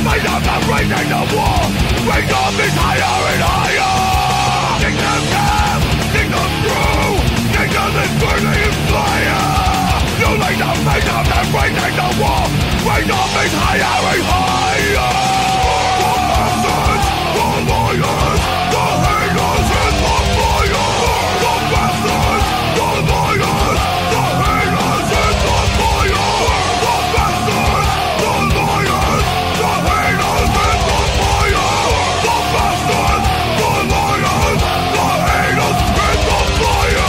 fight of the raging the war. Kingdom is higher and higher. Kingdom come, kingdom through. Kingdom is burning in fire. You like the fight of the raging the war. Kingdom is higher and higher. The bastards, the liars, the haters in the fire. The bastards, the liars, the haters in the fire. The bastards, the liars, the haters in the fire. The bastards, the liars, the haters in the fire.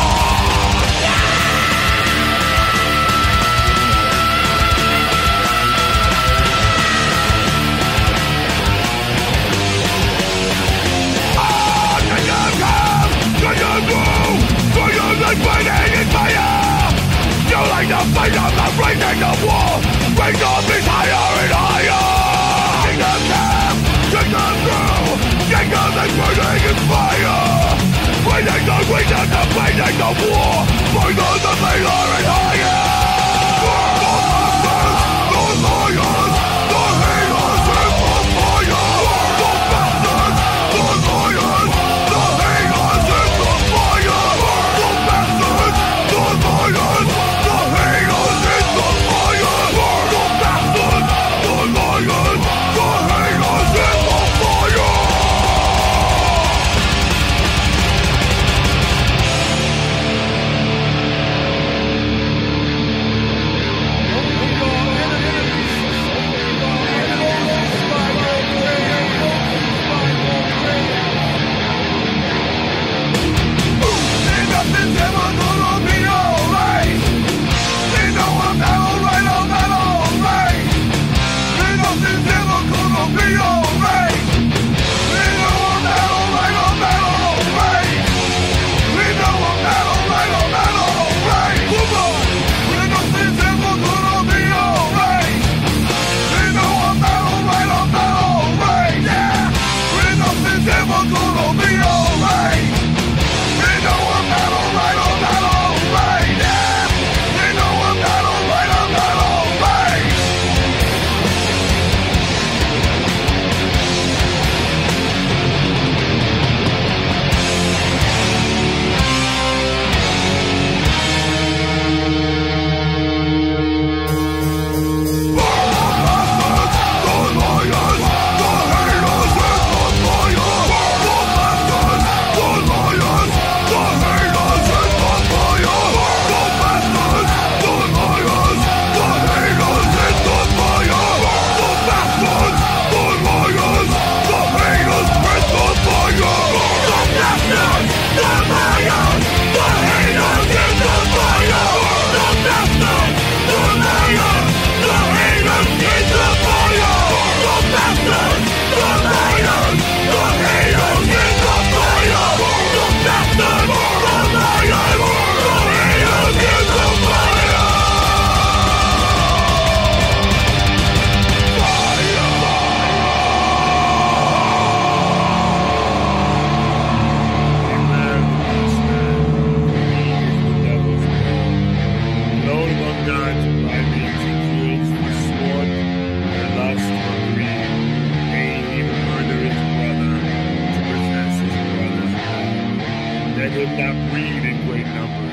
Fighting in fire. You like the fight of the raging the war. Kingdom is higher and higher. Kingdom come, kingdom through. Kingdom is burning in fire. Fighting the raging, the fighting the war. Kingdom is higher and higher. The bastards, the liars, the haters in the fire. The bastards, the liars, the haters in the fire. The bastards, the liars, the haters in the fire. The bastards, the liars, the haters in the fire. Let him not breed in great numbers.